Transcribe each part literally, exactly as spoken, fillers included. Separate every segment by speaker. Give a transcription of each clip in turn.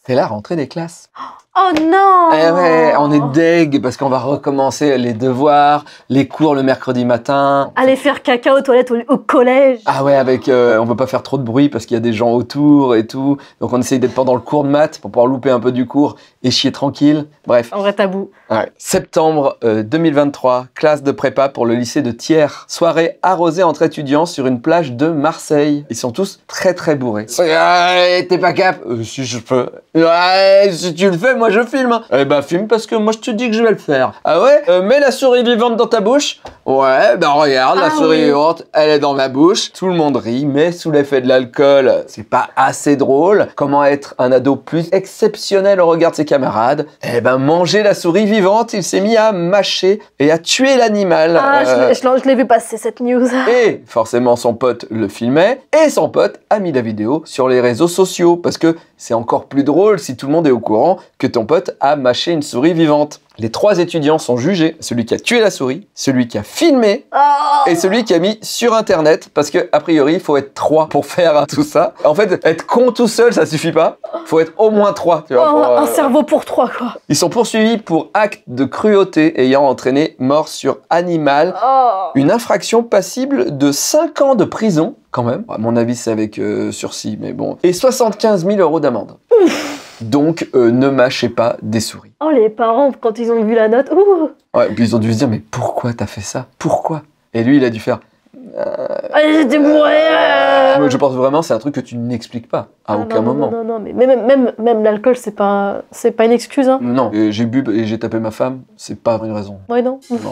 Speaker 1: C'est la rentrée des classes.
Speaker 2: Oh non!
Speaker 1: Eh ouais, on est deg parce qu'on va recommencer les devoirs, les cours le mercredi matin.
Speaker 2: Aller faire caca aux toilettes au, au collège.
Speaker 1: Ah ouais, avec, euh, on veut pas faire trop de bruit parce qu'il y a des gens autour et tout. Donc on essaye d'être pendant le cours de maths pour pouvoir louper un peu du cours et chier tranquille. Bref.
Speaker 2: Un vrai tabou.
Speaker 1: Ouais. Septembre euh, deux mille vingt-trois, classe de prépa pour le lycée de Thiers. Soirée arrosée entre étudiants sur une plage de Marseille. Ils sont tous très très bourrés. Ouais, t'es pas cap? euh, Si je peux. Ouais, si tu le fais, moi je filme. Hein. Eh ben filme parce que moi je te dis que je vais le faire. Ah ouais? euh, Mets la souris vivante dans ta bouche. Ouais, ben regarde,
Speaker 2: Ah
Speaker 1: la souris
Speaker 2: oui.
Speaker 1: vivante, elle est dans ma bouche. Tout le monde rit, mais sous l'effet de l'alcool, c'est pas assez drôle. Comment être un ado plus exceptionnel au regard de ses camarades? Eh ben manger la souris vivante, il s'est mis à mâcher et à tuer l'animal.
Speaker 2: Ah,
Speaker 1: Euh,
Speaker 2: je l'ai- je l'ai vu passer cette news.
Speaker 1: et forcément son pote le filmait et son pote a mis la vidéo sur les réseaux sociaux parce que c'est encore plus drôle si tout le monde est au courant que ton pote a mâché une souris vivante. Les trois étudiants sont jugés, celui qui a tué la souris, celui qui a filmé
Speaker 2: Oh.
Speaker 1: et celui qui a mis sur internet parce que a priori il faut être trois pour faire tout ça. En fait, être con tout seul ça suffit pas, faut être au moins trois. Tu vois,
Speaker 2: Oh,
Speaker 1: pour, euh,
Speaker 2: un cerveau pour trois, quoi.
Speaker 1: Ils sont poursuivis pour acte de cruauté ayant entraîné mort sur animal.
Speaker 2: Oh.
Speaker 1: Une infraction passible de cinq ans de prison, quand même. À mon avis, c'est avec euh, sursis, mais bon. Et soixante-quinze mille euros d'amende. Donc, euh, ne mâchez pas des souris.
Speaker 2: Oh, les parents, quand ils ont vu la note. Ouh.
Speaker 1: Ouais, puis ils ont dû se dire, mais pourquoi t'as fait ça? Pourquoi? Et lui, il a dû faire...
Speaker 2: Ah, j'étais bourré. euh.
Speaker 1: Moi, je pense vraiment, c'est un truc que tu n'expliques pas, à
Speaker 2: Ah,
Speaker 1: aucun
Speaker 2: non, non,
Speaker 1: moment.
Speaker 2: Non, non, non, mais même, même, même l'alcool, c'est pas, c'est pas une excuse, hein.
Speaker 1: Non, et j'ai bu et j'ai tapé ma femme, c'est pas une raison.
Speaker 2: Ouais, non.
Speaker 1: Non.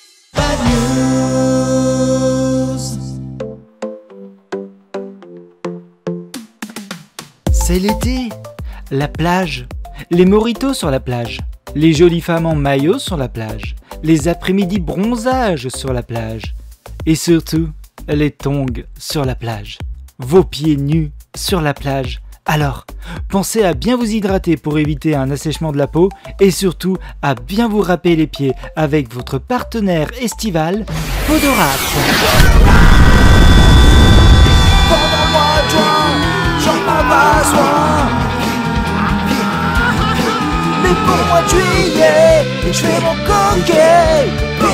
Speaker 3: C'est l'été, la plage, les mojitos sur la plage, les jolies femmes en maillot sur la plage, les après-midi bronzage sur la plage, et surtout les tongs sur la plage, vos pieds nus sur la plage. Alors, pensez à bien vous hydrater pour éviter un assèchement de la peau et surtout à bien vous râper les pieds avec votre partenaire estival, Podorap.
Speaker 4: Mais pour le mois de juillet, je fais mon coquet.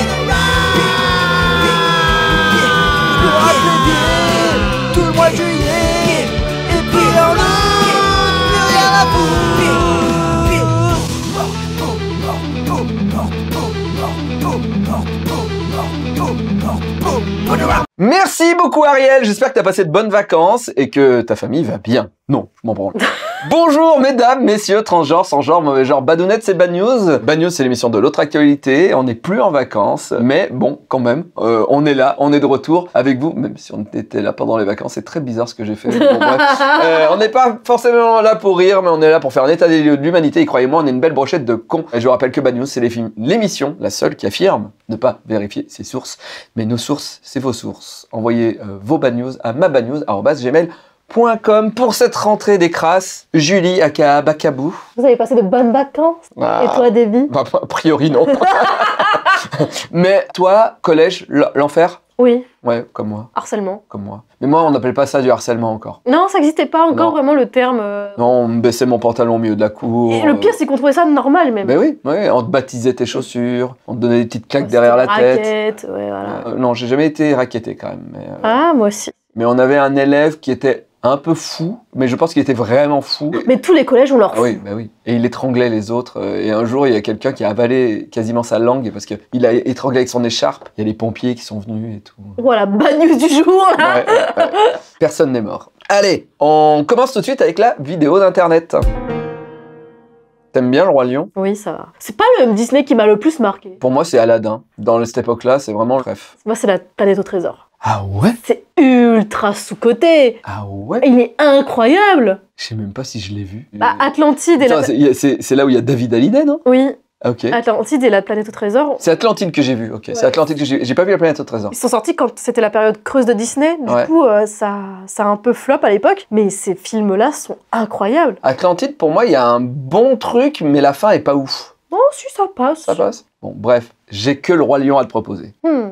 Speaker 4: Je me rate les pieds tout le mois de juillet. Et puis en août, plus rien à foutre.
Speaker 1: Merci beaucoup Ariel, j'espère que tu as passé de bonnes vacances et que ta famille va bien. Non, je m'en branle. Bonjour mesdames, messieurs, transgenres, sans genre, mauvais genre, badounettes, c'est Bad News. Bad News, c'est l'émission de l'autre actualité, on n'est plus en vacances, mais bon, quand même, euh, on est là, on est de retour avec vous, même si on était là pendant les vacances, c'est très bizarre ce que j'ai fait. Bon, bref. euh, on n'est pas forcément là pour rire, mais on est là pour faire un état des lieux de l'humanité, et croyez-moi, on est une belle brochette de cons. Et je vous rappelle que Bad News, c'est l'émission, la seule qui affirme ne pas vérifier ses sources, mais nos sources, c'est vos sources. Envoyez euh, vos bad news à mabadnews arobase gmail point com pour cette rentrée des crasses. Julie aka Bakabou.
Speaker 2: Vous avez passé de bonnes vacances.
Speaker 1: Ah.
Speaker 2: Et toi, Davy?
Speaker 1: Bah, a priori non. Mais toi, collège, l'enfer?
Speaker 2: Oui.
Speaker 1: Ouais, comme moi,
Speaker 2: Harcèlement.
Speaker 1: comme moi. Mais moi, on n'appelle pas ça du harcèlement encore.
Speaker 2: Non, ça n'existait pas encore
Speaker 1: Non.
Speaker 2: vraiment le terme. euh.
Speaker 1: Non, on me baissait mon pantalon au milieu de la cour.
Speaker 2: Et le pire, c'est qu'on trouvait ça normal même.
Speaker 1: Ben oui, ouais, on te baptisait tes chaussures, on te donnait des petites claques
Speaker 2: C'était
Speaker 1: derrière la tête.
Speaker 2: raquette, ouais, voilà.
Speaker 1: Euh, non, j'ai jamais été raquetté quand même. Mais, euh,
Speaker 2: Ah, moi aussi.
Speaker 1: mais on avait un élève qui était un peu fou, mais je pense qu'il était vraiment fou.
Speaker 2: Mais tous les collèges ont leur
Speaker 1: Ah
Speaker 2: fou.
Speaker 1: oui, bah oui. Et il étranglait les autres. euh, Et un jour, il y a quelqu'un qui a avalé quasiment sa langue parce qu'il a étranglé avec son écharpe. Il y a les pompiers qui sont venus et tout.
Speaker 2: Voilà, bad news du jour, là.
Speaker 1: Ouais, ouais, ouais. Personne n'est mort. Allez, on commence tout de suite avec la vidéo d'internet. T'aimes bien le Roi Lion?
Speaker 2: Oui, ça va. C'est pas le Disney qui m'a le plus marqué.
Speaker 1: Pour moi, c'est Aladdin. Dans cette époque-là, c'est vraiment le rêve.
Speaker 2: Moi, c'est la planète au trésor.
Speaker 1: Ah ouais?
Speaker 2: C'est ultra sous-coté.
Speaker 1: Ah ouais?
Speaker 2: Il est incroyable.
Speaker 1: Je sais même pas si je l'ai vu.
Speaker 2: Bah, Atlantide et la...
Speaker 1: Attends, c'est- il y a- c'est c'est là où il y a David Hallyday, non?
Speaker 2: Oui,
Speaker 1: Ah, ok.
Speaker 2: Atlantide et la planète au trésor.
Speaker 1: C'est Atlantide que j'ai vu, ok. C'est
Speaker 2: Ouais.
Speaker 1: Atlantide que j'ai vu. J'ai pas vu la planète au trésor.
Speaker 2: Ils sont sortis quand c'était la période creuse de Disney. Du
Speaker 1: Ouais.
Speaker 2: coup, euh, ça, ça a un peu flop à l'époque. Mais ces films-là sont incroyables.
Speaker 1: Atlantide, pour moi, il y a un bon truc, mais la fin est pas ouf.
Speaker 2: Oh, si, ça passe.
Speaker 1: Ça passe? Bon, bref, j'ai que le Roi Lion à te proposer.
Speaker 2: Hmm.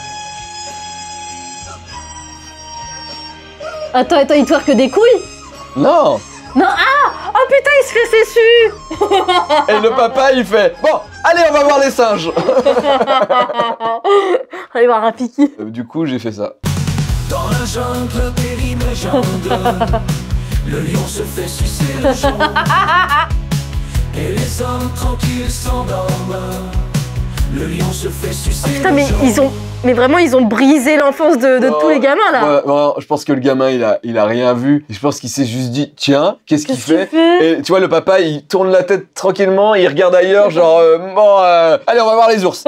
Speaker 2: Attends, attends, il twerk des couilles?
Speaker 1: Non.
Speaker 2: Non, ah oh putain, il se fait ses su.
Speaker 1: Et le papa, il fait, bon, allez, on va voir les singes.
Speaker 2: Allez voir un piqui.
Speaker 1: Euh, Du coup, j'ai fait ça.
Speaker 4: Dans la jungle, terrible jungle, le lion se fait sucer le jonc. Et les hommes tranquilles s'endorment. Le lion se fait sucer
Speaker 2: Putain,
Speaker 4: le
Speaker 2: mais
Speaker 4: jonc.
Speaker 2: ils ont, mais vraiment, ils ont brisé l'enfance de, de
Speaker 1: Non,
Speaker 2: tous les gamins là.
Speaker 1: ouais, non, je pense que le gamin, il a, il a rien vu. Et je pense qu'il s'est juste dit, tiens, qu'est-ce qu'il
Speaker 2: Qu'est-ce qu'il
Speaker 1: fait
Speaker 2: fait
Speaker 1: Et tu vois, le papa, il tourne la tête tranquillement, il regarde ailleurs, genre, euh, bon, euh, allez, on va voir les ours.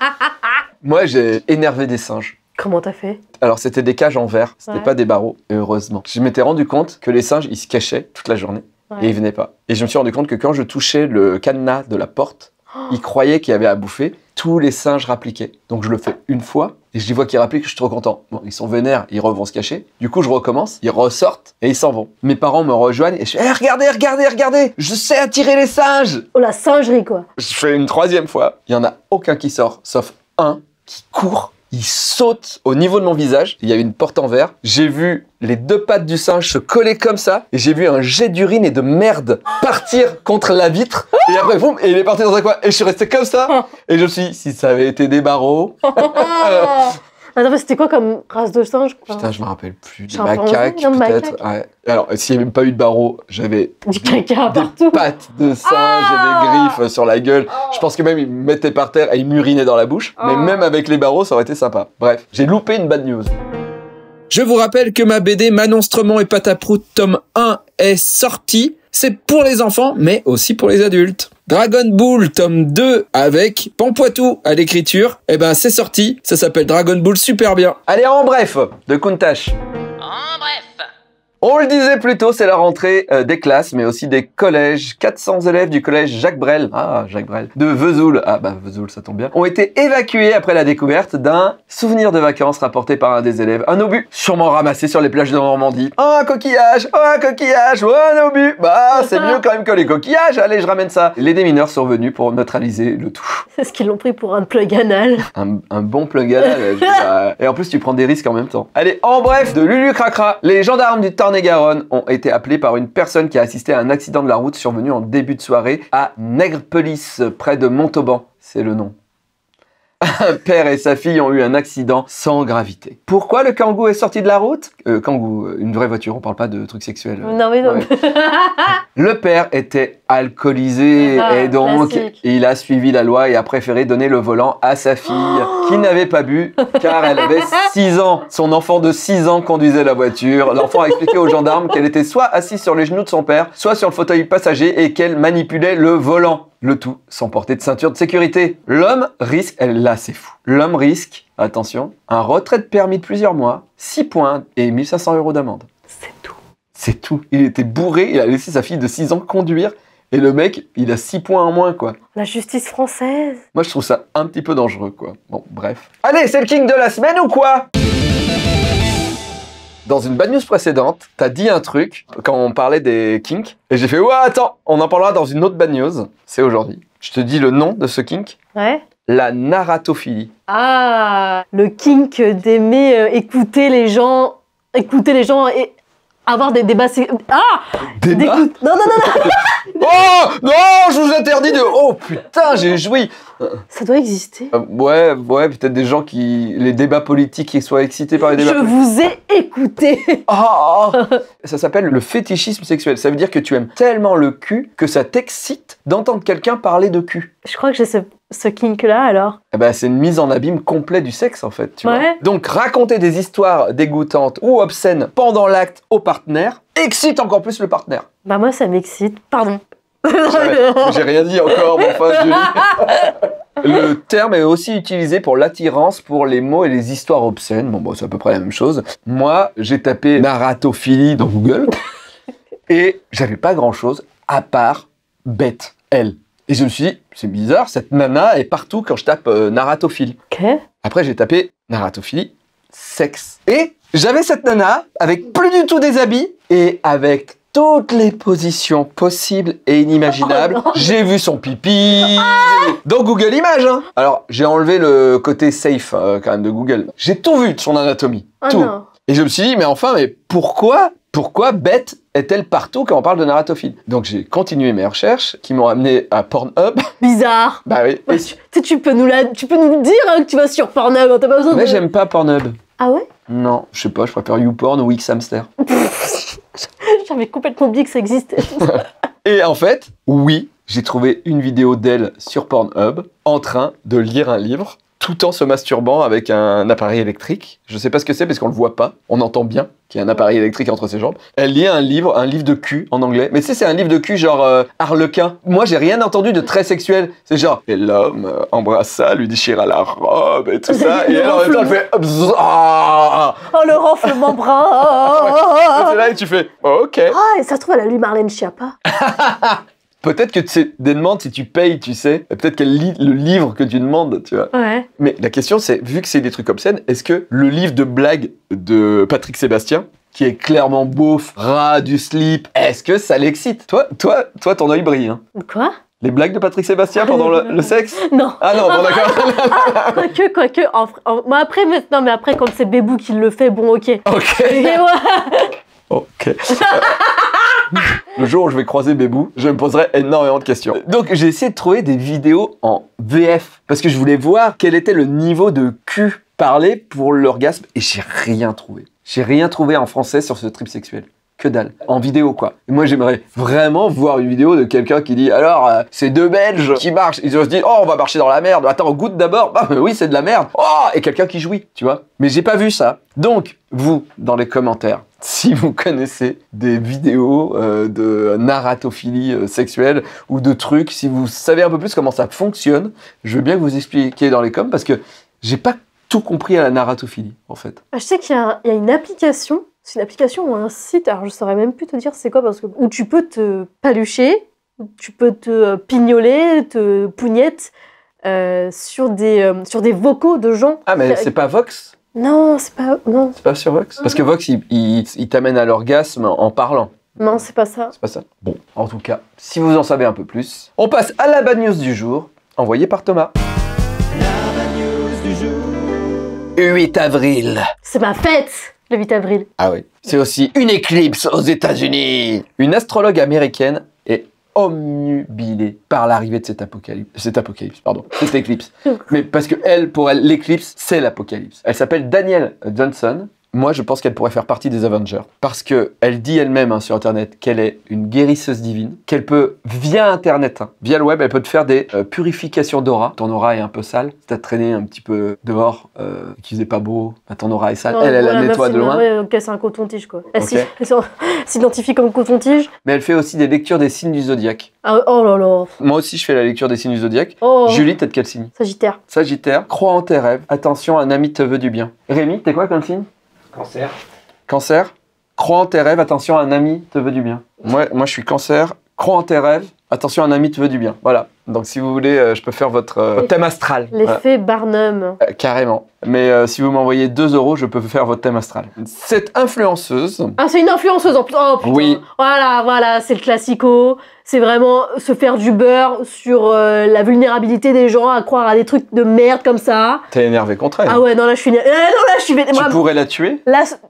Speaker 1: Moi, j'ai énervé des singes.
Speaker 2: Comment t'as fait?
Speaker 1: Alors, c'était des cages en verre, c'était
Speaker 2: Ouais.
Speaker 1: pas des barreaux, et heureusement. Je m'étais rendu compte que les singes, ils se cachaient toute la journée,
Speaker 2: Ouais.
Speaker 1: et ils venaient pas. Et je me suis rendu compte que quand je touchais le cadenas de la porte, ils croyaient qu'il y avait à bouffer, tous les singes rappliquaient. Donc je le fais une fois, et je les vois qu'ils rappliquent, je suis trop content. Bon, ils sont vénères, ils re- vont se cacher. Du coup, je recommence, ils ressortent, et ils s'en vont. Mes parents me rejoignent, et je fais hey, regardez, regardez, regardez, je sais attirer les singes.
Speaker 2: Oh la singerie quoi.
Speaker 1: Je fais une troisième fois, il y en a aucun qui sort, sauf un qui court. Il saute au niveau de mon visage. Il y avait une porte en verre. J'ai vu les deux pattes du singe se coller comme ça. Et j'ai vu un jet d'urine et de merde partir contre la vitre. Et après, boum, et il est parti dans un coin. Et je suis resté comme ça. Et je me suis dit, si ça avait été des barreaux.
Speaker 2: Attends, mais c'était quoi comme race de singe?
Speaker 1: Putain, je me rappelle plus. Des
Speaker 2: Chimpanzé,
Speaker 1: macaques,
Speaker 2: non,
Speaker 1: peut-être.
Speaker 2: macaque.
Speaker 1: Ouais. Alors, s'il n'y avait même pas eu de barreaux, j'avais
Speaker 2: Du caca
Speaker 1: des
Speaker 2: partout.
Speaker 1: pattes de singe
Speaker 2: Ah
Speaker 1: et des griffes sur la gueule. Je pense que même il me mettait par terre et il m'urinait dans la bouche. Mais
Speaker 2: Oh.
Speaker 1: même avec les barreaux, ça aurait été sympa. Bref, j'ai loupé une bad news.
Speaker 5: Je vous rappelle que ma B D Manon-Strement et Pataprout tome un est sortie. C'est pour les enfants, mais aussi pour les adultes. Dragon Ball tome deux avec Pampoitou à l'écriture. Eh ben, c'est sorti. Ça s'appelle Dragon Ball Super Bien.
Speaker 1: Allez, en bref, de Countach.
Speaker 6: En bref.
Speaker 1: On le disait plus tôt, c'est la rentrée euh, des classes, mais aussi des collèges. quatre cents élèves du collège Jacques Brel, ah Jacques Brel, de Vesoul, ah bah Vesoul, ça tombe bien, ont été évacués après la découverte d'un souvenir de vacances rapporté par un des élèves. Un obus, sûrement ramassé sur les plages de Normandie. Oh, un coquillage, oh, un coquillage, oh, un obus. Bah, c'est mieux quand même que les coquillages, allez, je ramène ça. Les démineurs sont venus pour neutraliser le tout.
Speaker 2: Est-ce qu'ils l'ont pris pour un plug anal?
Speaker 1: Un, un bon plug anal, je veux dire, euh, et en plus tu prends des risques en même temps. Allez, en bref, de Lulu Cracra, les gendarmes du Tarn-et-Garonne ont été appelés par une personne qui a assisté à un accident de la route survenu en début de soirée à Nègrepelisse, près de Montauban. C'est le nom. Un père et sa fille ont eu un accident sans gravité. Pourquoi le kangou est sorti de la route? euh, Kangou, une vraie voiture, on parle pas de trucs sexuels.
Speaker 2: Non mais non.
Speaker 1: Ouais. Le père était alcoolisé
Speaker 2: Ah,
Speaker 1: et donc
Speaker 2: classique.
Speaker 1: il a suivi la loi et a préféré donner le volant à sa fille qui n'avait pas bu car elle avait six ans. Son enfant de six ans conduisait la voiture. L'enfant a expliqué aux gendarmes qu'elle était soit assise sur les genoux de son père, soit sur le fauteuil passager et qu'elle manipulait le volant. Le tout sans porter de ceinture de sécurité. L'homme risque, elle, là c'est fou, l'homme risque, attention, un retrait de permis de plusieurs mois, six points et mille cinq cents euros d'amende.
Speaker 2: C'est tout.
Speaker 1: C'est tout. Il était bourré, il a laissé sa fille de six ans conduire et le mec, il a six points en moins quoi.
Speaker 2: La justice française.
Speaker 1: Moi je trouve ça un petit peu dangereux quoi. Bon, bref. Allez, c'est le king de la semaine ou quoi? Dans une bad news précédente, t'as dit un truc quand on parlait des kinks et j'ai fait ouais attends, on en parlera dans une autre bad news. C'est aujourd'hui. Je te dis le nom de ce kink.
Speaker 2: Ouais.
Speaker 1: La naratophilie.
Speaker 2: Ah, le kink d'aimer euh, écouter les gens, écouter les gens et avoir des débats. sé- Ah,
Speaker 1: Débat?
Speaker 2: d'écoute- Non, non, non, non.
Speaker 1: Oh non, je vous interdis de... Oh putain, j'ai joui.
Speaker 2: Ça doit exister.
Speaker 1: Euh, ouais, ouais, peut-être des gens qui... Les débats politiques qui soient excités par les débats
Speaker 2: Je
Speaker 1: politiques.
Speaker 2: vous ai écouté.
Speaker 1: Ah, ah. Ça s'appelle le fétichisme sexuel. Ça veut dire que tu aimes tellement le cul que ça t'excite d'entendre quelqu'un parler de cul.
Speaker 2: Je crois que j'ai ce, ce kink-là alors.
Speaker 1: Eh ben, c'est une mise en abîme complète du sexe en fait, tu vois.
Speaker 2: Ouais.
Speaker 1: Donc raconter des histoires dégoûtantes ou obscènes pendant l'acte au partenaire excite encore plus le partenaire.
Speaker 2: Bah moi ça m'excite. Pardon.
Speaker 1: Ouais, j'ai rien dit encore, mon face Julie. Le terme est aussi utilisé pour l'attirance pour les mots et les histoires obscènes. Bon, bon c'est à peu près la même chose. Moi, j'ai tapé naratophilie dans Google et j'avais pas grand chose à part bête, elle. Et je me suis dit, c'est bizarre, cette nana est partout quand je tape euh, naratophile.
Speaker 2: Ok.
Speaker 1: Après, j'ai tapé naratophilie, sexe. Et j'avais cette nana avec plus du tout des habits et avec toutes les positions possibles et inimaginables.
Speaker 2: Oh non.
Speaker 1: J'ai vu son pipi dans Google Images. Hein. Alors, j'ai enlevé le côté safe euh, quand même de Google. J'ai tout vu de son anatomie.
Speaker 2: Oh
Speaker 1: tout.
Speaker 2: non.
Speaker 1: Et je me suis dit, mais enfin, mais pourquoi, pourquoi bête est-elle partout quand on parle de naratophilie? Donc j'ai continué mes recherches qui m'ont amené à Pornhub.
Speaker 2: Bizarre.
Speaker 1: Bah oui.
Speaker 2: Ouais, tu, tu, tu peux nous la, tu peux nous le dire hein, que tu vas sur Pornhub, t'as pas besoin
Speaker 1: Mais
Speaker 2: de...
Speaker 1: j'aime pas Pornhub.
Speaker 2: Ah ouais?
Speaker 1: Non, je sais pas, je préfère YouPorn ou Xhamster.
Speaker 2: J'avais complètement oublié que ça existait.
Speaker 1: Et en fait, oui, j'ai trouvé une vidéo d'elle sur Pornhub en train de lire un livre tout en se masturbant avec un appareil électrique. Je sais pas ce que c'est parce qu'on le voit pas. On entend bien qu'il y a un appareil électrique entre ses jambes. Elle lit un livre, un livre de cul en anglais. Mais tu sais, c'est un livre de cul genre euh, harlequin. Moi, j'ai rien entendu de très sexuel. C'est genre, et l'homme euh, embrassa, lui déchira la robe et tout ça. Et elle, en même temps, elle fait... Ah
Speaker 2: Oh, le renflement brun.
Speaker 1: ouais. C'est là et tu fais, oh, ok.
Speaker 2: Ah, et ça se trouve, elle a lu Marlène Schiappa.
Speaker 1: Peut-être que tu des demandes, si tu payes, tu sais, peut-être qu'elle lit le livre que tu demandes, tu vois.
Speaker 2: Ouais.
Speaker 1: Mais la question, c'est, vu que c'est des trucs obscènes, est-ce que le livre de blagues de Patrick Sébastien, qui est clairement beauf, ras du slip, est-ce que ça l'excite? Toi, toi, toi, ton œil brille, hein.
Speaker 2: Quoi?
Speaker 1: Les blagues de Patrick Sébastien pendant le, le sexe?
Speaker 2: Non.
Speaker 1: Ah non, bon d'accord.
Speaker 2: Quoique, quoique, en, en, moi après, mais, non, mais après, quand c'est Bébou qui le fait, bon, ok.
Speaker 1: Ok.
Speaker 2: Et moi,
Speaker 1: Ok. Le jour où je vais croiser Bébou, je me poserai énormément de questions. Donc j'ai essayé de trouver des vidéos en V F parce que je voulais voir quel était le niveau de cul parlé pour l'orgasme et j'ai rien trouvé. J'ai rien trouvé en français sur ce trip sexuel. Que dalle. En vidéo quoi. Et moi j'aimerais vraiment voir une vidéo de quelqu'un qui dit alors euh, c'est deux Belges qui marchent. Ils se disent oh on va marcher dans la merde. Attends on goûte d'abord. Ah mais oui c'est de la merde. Oh et quelqu'un qui jouit tu vois. Mais j'ai pas vu ça. Donc vous dans les commentaires si vous connaissez des vidéos euh, de naratophilie euh, sexuelle ou de trucs, si vous savez un peu plus comment ça fonctionne, je veux bien que vous expliquiez dans les coms parce que j'ai pas tout compris à la naratophilie en fait.
Speaker 2: je sais qu'il y, y a une application, c'est une application ou un site, alors je saurais même plus te dire c'est quoi, parce que où tu peux te palucher, où tu peux te pignoler, te pougnette euh, sur, des, euh, sur des vocaux de gens.
Speaker 1: Ah mais c'est pas Vox?
Speaker 2: Non, c'est pas... Non.
Speaker 1: C'est pas sur Vox? Parce que Vox, il, il, il t'amène à l'orgasme en parlant.
Speaker 2: Non, c'est pas ça.
Speaker 1: C'est pas ça. Bon, en tout cas, si vous en savez un peu plus, on passe à la bad news du jour, envoyée par Thomas.
Speaker 4: La bad news du jour.
Speaker 1: huit avril.
Speaker 2: C'est ma fête, le huit avril.
Speaker 1: Ah oui. C'est aussi une éclipse aux États-Unis. Une astrologue américaine est omnubilée par l'arrivée de cet apocalypse, cet apocalypse, pardon, cette éclipse. Mais parce que elle, pour elle, l'éclipse, c'est l'apocalypse. Elle s'appelle Danielle Johnson. Moi, je pense qu'elle pourrait faire partie des Avengers. Parce que elle dit elle-même hein, sur Internet qu'elle est une guérisseuse divine, qu'elle peut, via Internet, hein, via le web, elle peut te faire des euh, purifications d'aura. Ton aura est un peu sale. Si t'as traîné un petit peu dehors, euh, qu'il faisait pas beau, bah, ton aura est sale.
Speaker 2: Non,
Speaker 1: elle, elle
Speaker 2: voilà,
Speaker 1: la nettoie
Speaker 2: merci,
Speaker 1: de loin.
Speaker 2: Ouais, ok, c'est un coton-tige, quoi. Elle
Speaker 1: Ok.
Speaker 2: s'identifie comme coton-tige.
Speaker 1: Mais elle fait aussi des lectures des signes du zodiaque.
Speaker 2: Ah, oh là là.
Speaker 1: Moi aussi, je fais la lecture des signes du zodiaque.
Speaker 2: Oh.
Speaker 1: Julie, t'es de quel signe?
Speaker 2: Sagittaire.
Speaker 1: Sagittaire. Crois en tes rêves. Attention, un ami te veut du bien. Rémi, t'es quoi comme signe?
Speaker 6: Cancer.
Speaker 1: Cancer. Crois en tes rêves. Attention, un ami te veut du bien. Moi, moi, je suis Cancer. Crois en tes rêves. Attention, un ami te veut du bien. Voilà. Donc, si vous voulez, euh, je peux faire votre euh,
Speaker 2: Les-
Speaker 1: thème astral. Voilà.
Speaker 2: L'effet Barnum.
Speaker 1: Euh, carrément. Mais euh, si vous m'envoyez deux euros, je peux faire votre thème astral. Cette influenceuse...
Speaker 2: Ah, c'est une influenceuse en plus. Oh putain.
Speaker 1: Oui.
Speaker 2: Voilà, voilà, c'est le classico. C'est vraiment se faire du beurre sur euh, la vulnérabilité des gens, à croire à des trucs de merde comme ça.
Speaker 1: T'es énervé contre elle.
Speaker 2: Ah ouais, non, là, je suis. Eh, non, là, je suis.
Speaker 1: Tu
Speaker 2: moi,
Speaker 1: pourrais la tuer?
Speaker 2: Là. c'est-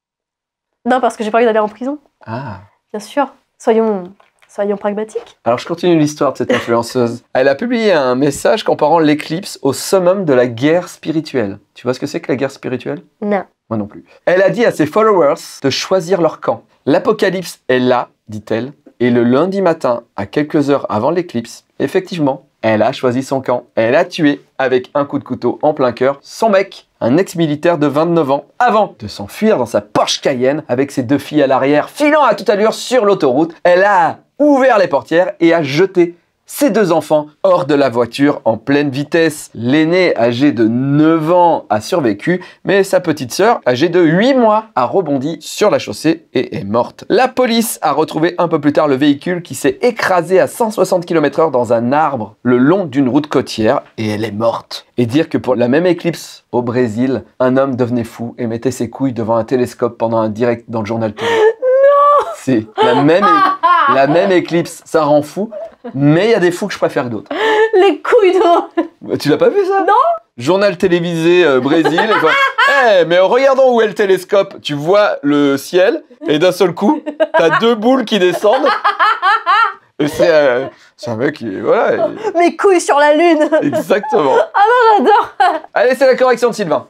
Speaker 2: Non, parce que j'ai pas envie d'aller en prison.
Speaker 1: Ah.
Speaker 2: Bien sûr. Soyons, soyons pragmatiques.
Speaker 1: Alors, je continue l'histoire de cette influenceuse. Elle a publié un message comparant l'éclipse au summum de la guerre spirituelle. Tu vois ce que c'est que la guerre spirituelle?
Speaker 2: Non.
Speaker 1: Moi non plus. Elle a dit à ses followers de choisir leur camp. L'apocalypse est là, dit-elle, et le lundi matin, à quelques heures avant l'éclipse, effectivement, elle a choisi son camp. Elle a tué, avec un coup de couteau en plein cœur, son mec, un ex-militaire de vingt-neuf ans, avant de s'enfuir dans sa Porsche Cayenne avec ses deux filles à l'arrière, filant à toute allure sur l'autoroute. Elle a ouvert les portières et a jeté ses deux enfants hors de la voiture en pleine vitesse. L'aîné, âgé de neuf ans, a survécu, mais sa petite sœur, âgée de huit mois, a rebondi sur la chaussée et est morte. La police a retrouvé un peu plus tard le véhicule qui s'est écrasé à cent soixante kilomètres heure dans un arbre le long d'une route côtière et elle est morte. Et dire que pour la même éclipse au Brésil, un homme devenait fou et mettait ses couilles devant un télescope pendant un direct dans le journal télé. C'est la même, é- la même éclipse, ça rend fou, mais il y a des fous que je préfère que d'autres.
Speaker 2: Les couilles de...
Speaker 1: Tu l'as pas vu ça?
Speaker 2: Non.
Speaker 1: Journal télévisé euh, Brésil. Et quoi. Eh, mais en regardant où est le télescope, tu vois le ciel et d'un seul coup, t'as deux boules qui descendent. Et c'est euh, un mec qui... Voilà. il-
Speaker 2: Mes couilles sur la lune.
Speaker 1: Exactement.
Speaker 2: Ah non, j'adore.
Speaker 1: Allez, c'est la correction de Sylvain.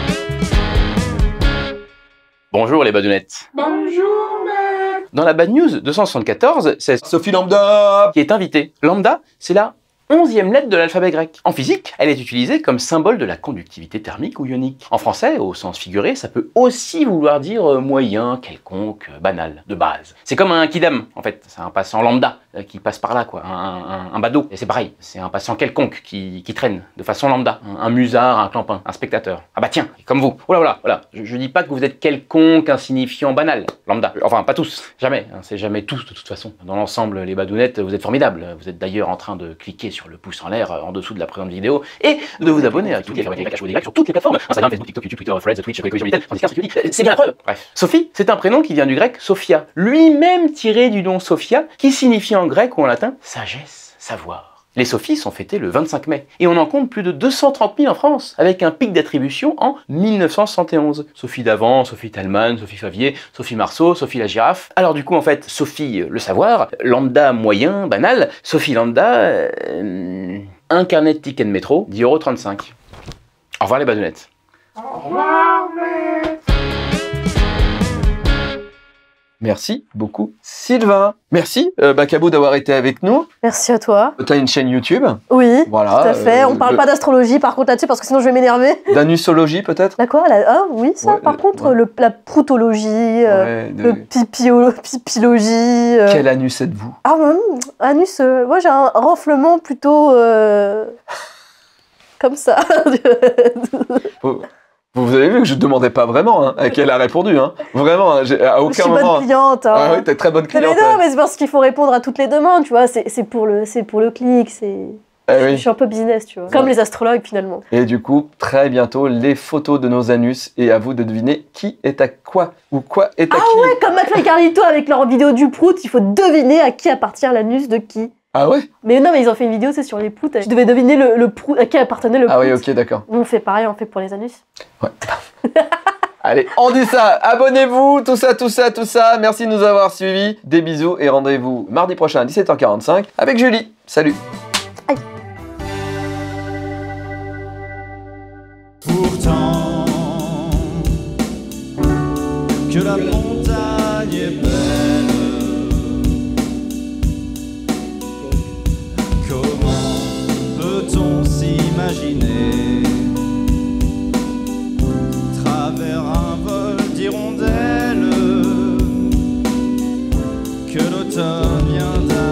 Speaker 6: Bonjour les badounettes.
Speaker 1: Bonjour, mec.
Speaker 6: Dans la Bad News deux cent soixante-quatorze, c'est
Speaker 1: Sophie Lambda.
Speaker 6: qui est invitée. Lambda, c'est la onzième lettre de l'alphabet grec. En physique, elle est utilisée comme symbole de la conductivité thermique ou ionique. En français, au sens figuré, ça peut aussi vouloir dire euh, moyen, quelconque, euh, banal, de base. C'est comme un kidam, en fait. C'est un passant lambda euh, qui passe par là, quoi. Un, un, un badaud. Et c'est pareil, c'est un passant quelconque qui, qui traîne de façon lambda. Un, un musard, un clampin, un spectateur. Ah bah tiens, comme vous. Oh là voilà, voilà. Je, je dis pas que vous êtes quelconque, insignifiant, banal, lambda. Enfin, pas tous. Jamais. Hein, c'est jamais tous, de toute façon. Dans l'ensemble, les badounettes, vous êtes formidables. Vous êtes d'ailleurs en train de cliquer sur le pouce en l'air euh, en dessous de la présente vidéo et de vous abonner à toutes les sur toutes les plateformes Instagram, Facebook, TikTok, YouTube, Twitter, Threads, Twitch, Télévision Minitel, tandis que c'est bien la preuve. Bref. Sophie, c'est un prénom qui vient du grec Sophia, lui-même tiré du nom Sophia, qui signifie en grec ou en latin sagesse, savoir. Les Sophies sont fêtées le vingt-cinq mai et on en compte plus de deux cent trente mille en France, avec un pic d'attribution en mille neuf cent soixante et onze. Sophie Davant, Sophie Talman, Sophie Favier, Sophie Marceau, Sophie la girafe. Alors du coup en fait, Sophie le savoir, lambda moyen, banal, Sophie lambda, euh, un carnet de tickets de métro, dix euros trente-cinq. Au revoir les badounettes.
Speaker 1: Merci beaucoup, Sylvain. Merci, euh, Bacabou, d'avoir été avec nous.
Speaker 2: Merci à toi.
Speaker 1: T'as une chaîne YouTube.
Speaker 2: Oui,
Speaker 1: Voilà.
Speaker 2: tout à fait.
Speaker 1: euh,
Speaker 2: On parle
Speaker 1: le-
Speaker 2: pas d'astrologie par contre là-dessus parce que sinon je vais m'énerver.
Speaker 1: D'anusologie, peut-être.
Speaker 2: La quoi la... Ah oui, ça.
Speaker 1: Ouais,
Speaker 2: par
Speaker 1: le-
Speaker 2: contre,
Speaker 1: ouais.
Speaker 2: le, la proutologie, euh,
Speaker 1: Ouais, de-
Speaker 2: le pipio, pipilogie. euh.
Speaker 1: Quel anus êtes-vous?
Speaker 2: Ah, hum, anus, euh, moi j'ai un renflement plutôt euh, comme ça.
Speaker 1: Vous, vous avez vu que je ne demandais pas vraiment hein, à qui elle a répondu. Hein. Vraiment, hein, j'ai- à
Speaker 2: Je
Speaker 1: aucun
Speaker 2: suis
Speaker 1: moment.
Speaker 2: bonne cliente. Hein.
Speaker 1: Ah oui, t'es très bonne
Speaker 2: Non,
Speaker 1: cliente.
Speaker 2: mais non, mais c'est parce qu'il faut répondre à toutes les demandes, tu vois. C'est c'est pour le, c'est pour le clic. C'est.
Speaker 1: Ah
Speaker 2: Je
Speaker 1: oui.
Speaker 2: suis un peu business, tu vois. Comme les astrologues finalement.
Speaker 1: Et du coup, très bientôt, les photos de nos anus et à vous de deviner qui est à quoi ou quoi est à
Speaker 2: Ah
Speaker 1: qui.
Speaker 2: ouais, comme McFly et Carlito avec leur vidéo du prout, il faut deviner à qui appartient l'anus de qui.
Speaker 1: Ah ouais.
Speaker 2: Mais non, mais ils ont fait une vidéo, c'est sur les proutes. Je devais deviner le, le prout, à qui appartenait le prout.
Speaker 1: Ah oui, ok, d'accord.
Speaker 2: Nous, on fait pareil, on fait pour les anus.
Speaker 1: Allez, on dit ça. Abonnez-vous, tout ça, tout ça, tout ça. Merci de nous avoir suivis. Des bisous et rendez-vous mardi prochain à dix-sept heures quarante-cinq avec Julie. Salut.
Speaker 7: Pourtant que la montagne est belle, comment peut-on s'imaginer travers un vol d'hirondelles que l'automne vient d'arriver?